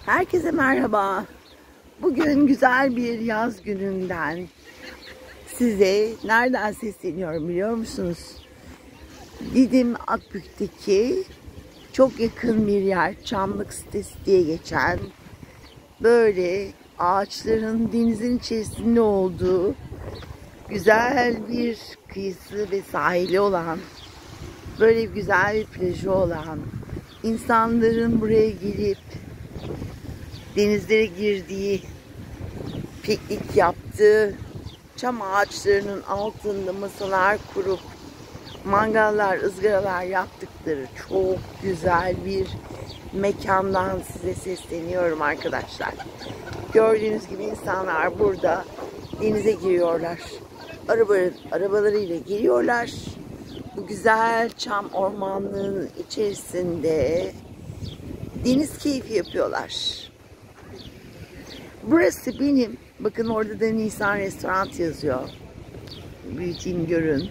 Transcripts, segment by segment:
Herkese merhaba. Bugün güzel bir yaz gününden size nereden sesleniyorum biliyor musunuz? Didim Akbük'teki çok yakın bir yer, Çamlık sitesi diye geçen, böyle ağaçların denizin içerisinde olduğu güzel bir kıyısı ve sahili olan, böyle güzel bir plajı olan, insanların buraya gelip denizlere girdiği, piknik yaptığı, çam ağaçlarının altında masalar kurup mangallar, ızgaralar yaptıkları çok güzel bir mekandan size sesleniyorum arkadaşlar. Gördüğünüz gibi insanlar burada denize giriyorlar. Arabalarıyla giriyorlar. Bu güzel çam ormanlığının içerisinde deniz keyfi yapıyorlar. Burası benim, bakın orada da Nisan Restoran yazıyor. Büyüteyim görün.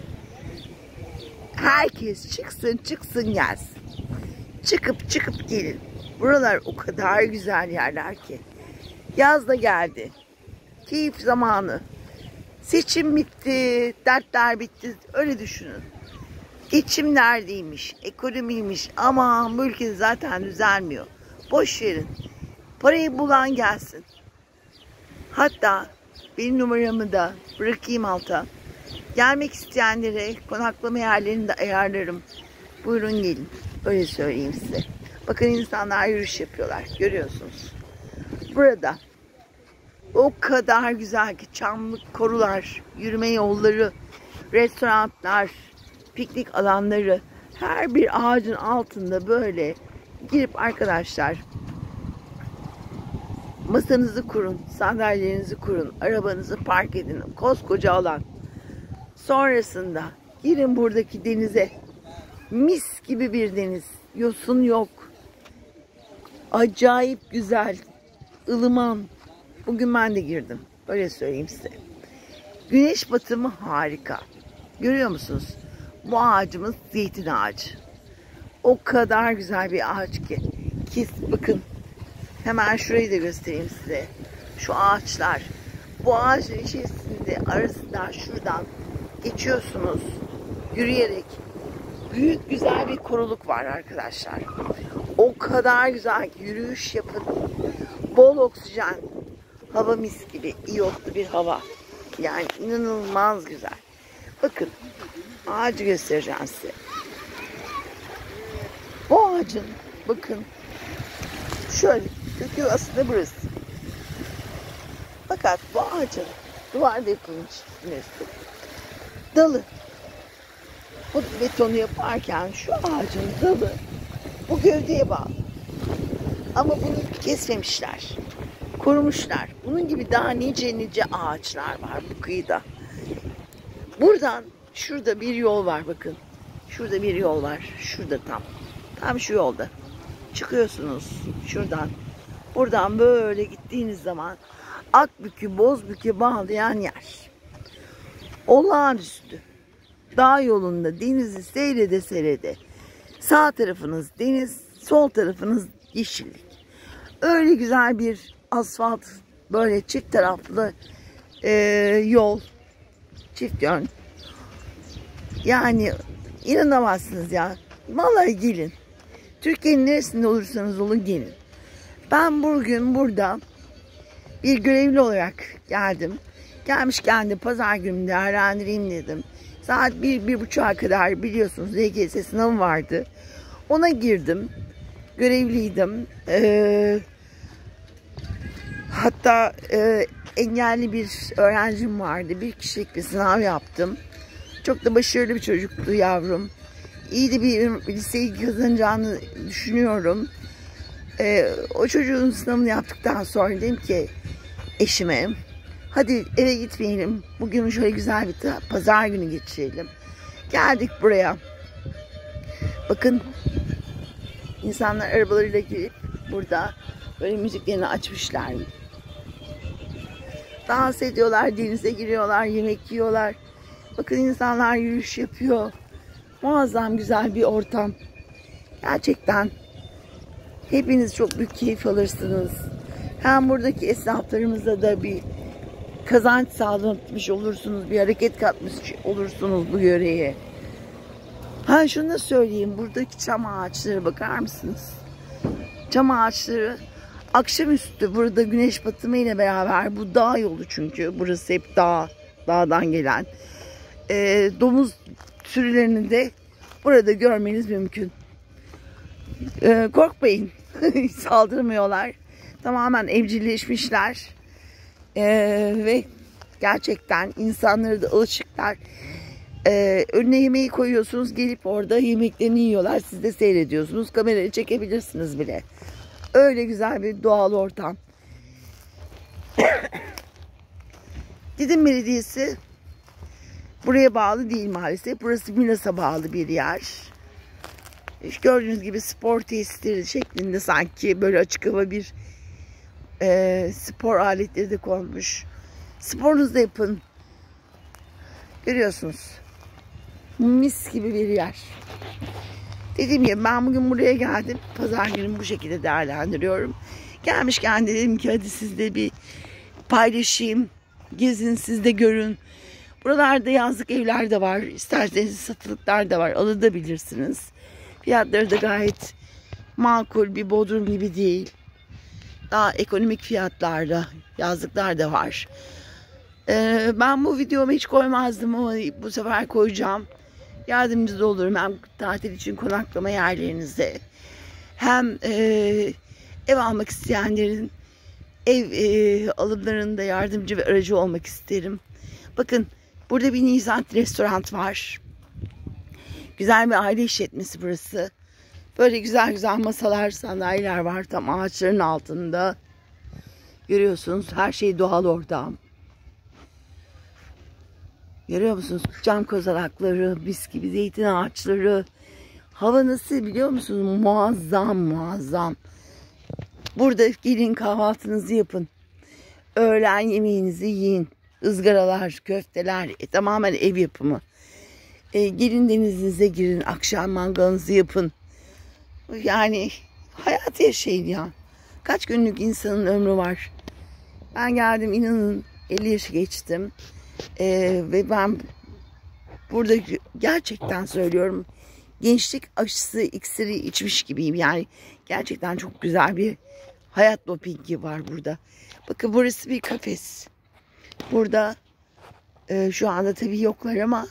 Herkes çıksın gelsin. Çıkıp gelin. Buralar o kadar güzel yerler ki. Yaz da geldi. Keyif zamanı. Seçim bitti, dertler bitti. Öyle düşünün. Geçim neredeymiş, ekonomiymiş. Aman bu ülkede zaten düzelmiyor. Boş verin. Parayı bulan gelsin. Hatta benim numaramı da bırakayım alta. Gelmek isteyenlere konaklama yerlerini de ayarlarım. Buyurun gelin. Öyle söyleyeyim size. Bakın insanlar yürüyüş yapıyorlar. Görüyorsunuz. Burada o kadar güzel ki çamlık korular, yürüme yolları, restoranlar, piknik alanları, her bir ağacın altında böyle girip arkadaşlar masanızı kurun, sandalyelerinizi kurun, arabanızı park edin. Koskoca alan. Sonrasında girin buradaki denize. Mis gibi bir deniz. Yosun yok. Acayip güzel. Ilıman. Bugün ben de girdim. Öyle söyleyeyim size. Güneş batımı harika. Görüyor musunuz? Bu ağacımız zeytin ağacı. O kadar güzel bir ağaç ki. Bakın. Hemen şurayı da göstereyim size. Şu ağaçlar. Bu ağacın içerisinde arasından şuradan geçiyorsunuz. Yürüyerek. Büyük güzel bir koruluk var arkadaşlar. O kadar güzel ki yürüyüş yapın. Bol oksijen. Hava mis gibi. İyotlu bir hava. Yani inanılmaz güzel. Bakın. Ağacı göstereceğim size. Bu ağacın bakın. Şöyle. Kökü aslında burası. Fakat bu ağacın duvarda yapılmış dalı. Bu betonu yaparken şu ağacın dalı bu gövdeye bağlı. Ama bunu kesmemişler. Korumuşlar. Bunun gibi daha nice ağaçlar var bu kıyıda. Buradan şurada bir yol var bakın. Şurada bir yol var. Şurada tam şu yolda. Çıkıyorsunuz şuradan. Buradan böyle gittiğiniz zaman Akbük'ü Bozbük'e bağlayan yer. Olağanüstü. Dağ yolunda denizi seyrede. Sağ tarafınız deniz, sol tarafınız yeşillik. Öyle güzel bir asfalt, böyle çift taraflı yol, çift yön. Yani inanamazsınız ya. Vallahi gelin. Türkiye'nin neresinde olursanız olun gelin. Ben bugün burada bir görevli olarak geldim. Gelmişken de pazar günü değerlendireyim dedim. Saat 1-1.30'a kadar biliyorsunuz LGS sınavı vardı. Ona girdim. Görevliydim. Hatta engelli bir öğrencim vardı. 1 kişilik bir sınav yaptım. Çok da başarılı bir çocuktu yavrum. İyi de bir liseyi kazanacağını düşünüyorum. O çocuğun sınavını yaptıktan sonra dedim ki eşime, hadi eve gitmeyelim. Bugün şöyle güzel bir pazar günü geçirelim. Geldik buraya. Bakın insanlar arabalarıyla gelip burada böyle müziklerini açmışlar. Dans ediyorlar, denize giriyorlar, yemek yiyorlar. Bakın insanlar yürüyüş yapıyor. Muazzam güzel bir ortam. Gerçekten Hepiniz çok büyük keyif alırsınız. Hem buradaki esnaflarımıza da bir kazanç sağlamış olursunuz. Bir hareket katmış olursunuz bu yöreye. Ha şunu da söyleyeyim. Buradaki çam ağaçları bakar mısınız? Çam ağaçları akşamüstü burada güneş batımı ile beraber, bu dağ yolu çünkü burası hep dağdan gelen domuz sürülerini de burada görmeniz mümkün. Korkmayın, saldırmıyorlar. Tamamen evcilleşmişler ve gerçekten insanları da alışıklar. Önüne yemeği koyuyorsunuz, gelip orada yemeklerini yiyorlar, siz de seyrediyorsunuz, kamerayı çekebilirsiniz bile. Öyle güzel bir doğal ortam. Didim Belediyesi buraya bağlı değil maalesef. Burası Milas'a bağlı bir yer. İşte gördüğünüz gibi spor tesisleri şeklinde, sanki böyle açık hava bir spor aletleri de konmuş. Sporunuzu da yapın. Görüyorsunuz. Mis gibi bir yer. Dediğim gibi ben bugün buraya geldim. Pazar günümü bu şekilde değerlendiriyorum. Gelmişken dedim ki hadi sizle bir paylaşayım. Gezin, siz de görün. Buralarda yazlık evler de var. İsterseniz satılıklar da var. Alabilirsiniz. Fiyatları da gayet makul, bir Bodrum gibi değil. Daha ekonomik fiyatlarda yazlıklar da var. Ben bu videomu hiç koymazdım ama bu sefer koyacağım. Yardımcı da olurum hem tatil için konaklama yerlerinize, hem ev almak isteyenlerin ev alımlarında yardımcı ve aracı olmak isterim. Bakın burada bir Nizant restoran var. Güzel bir aile işletmesi burası. Böyle güzel güzel masalar, sandalyeler var tam ağaçların altında. Görüyorsunuz, her şey doğal ortam. Görüyor musunuz? Cam kozalakları, mis gibi zeytin ağaçları. Hava nasıl biliyor musunuz? Muazzam muazzam. Burada gelin kahvaltınızı yapın. Öğlen yemeğinizi yiyin. Izgaralar, köfteler, tamamen ev yapımı. Gelin denizinize girin. Akşam mangalınızı yapın. Yani hayatı yaşayın ya. Kaç günlük insanın ömrü var. Ben geldim, inanın 50 yaşı geçtim. Ve ben burada gerçekten söylüyorum, gençlik aşısı iksiri içmiş gibiyim. Yani gerçekten çok güzel bir hayat dopingi var burada. Bakın burası bir kafes. Burada şu anda tabii yoklar ama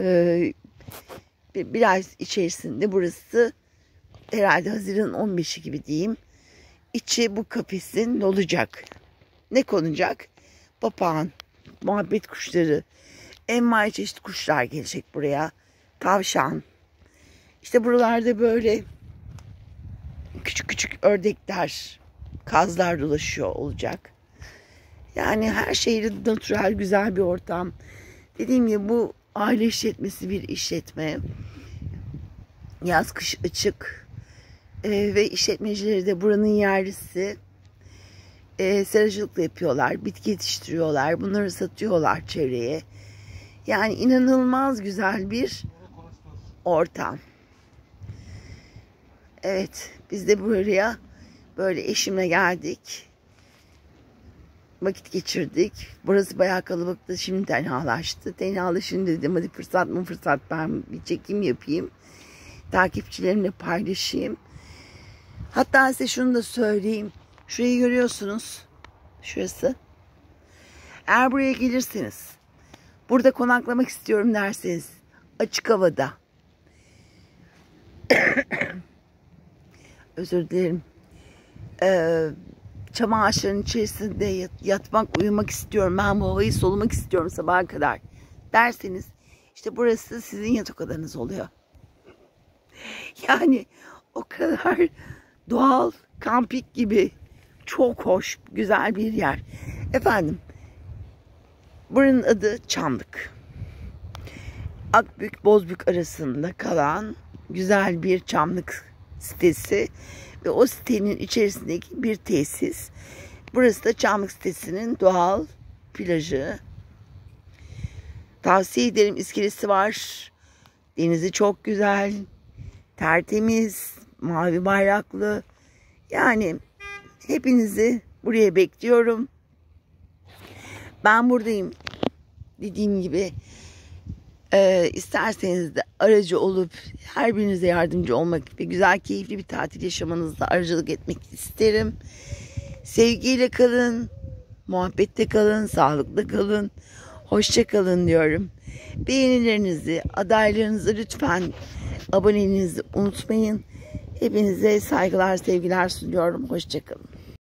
bir ay içerisinde burası herhalde Haziran 15'i gibi diyeyim. İçi bu kafesin dolacak. Ne konacak? Papağan, muhabbet kuşları, envai çeşit kuşlar gelecek buraya. Tavşan. İşte buralarda böyle küçük küçük ördekler, kazlar dolaşıyor olacak. Yani her şeyle natürel, güzel bir ortam. Dediğim gibi bu aile işletmesi bir işletme. Yaz kış açık. Ve işletmecileri de buranın yerlisi. Seracılık da yapıyorlar. Bitki yetiştiriyorlar. Bunları satıyorlar çevreye. Yani inanılmaz güzel bir ortam. Evet. Biz de buraya böyle eşimle geldik. Vakit geçirdik. Burası bayağı kalabalıktı. Şimdi tenhalaştı. Tenhalaşınca dedim hadi fırsat mı fırsat, ben bir çekim yapayım. Takipçilerimle paylaşayım. Hatta size şunu da söyleyeyim. Şurayı görüyorsunuz. Şurası. Eğer buraya gelirseniz, burada konaklamak istiyorum derseniz, açık havada. Özür dilerim. Çam ağaçlarının içerisinde yatmak, uyumak istiyorum. Ben bu havayı solumak istiyorum sabaha kadar derseniz, işte burası sizin yatak odanız oluyor. Yani o kadar doğal, kampik gibi, çok hoş, güzel bir yer. Efendim, buranın adı Çamlık. Akbük, Bozbük arasında kalan güzel bir çamlık sitesi ve o sitenin içerisindeki bir tesis. Burası da Çamlık sitesinin doğal plajı. Tavsiye ederim, iskelesi var. Denizi çok güzel, tertemiz, mavi bayraklı. Yani hepinizi buraya bekliyorum. Ben buradayım. Dediğim gibi isterseniz de aracı olup her birinize yardımcı olmak ve güzel, keyifli bir tatil yaşamanızda aracılık etmek isterim. Sevgiyle kalın, muhabbette kalın, sağlıklı kalın, hoşça kalın diyorum. Beğenilerinizi, adaylarınızı lütfen, aboneliğinizi unutmayın. Hepinize saygılar, sevgiler sunuyorum. Hoşça kalın.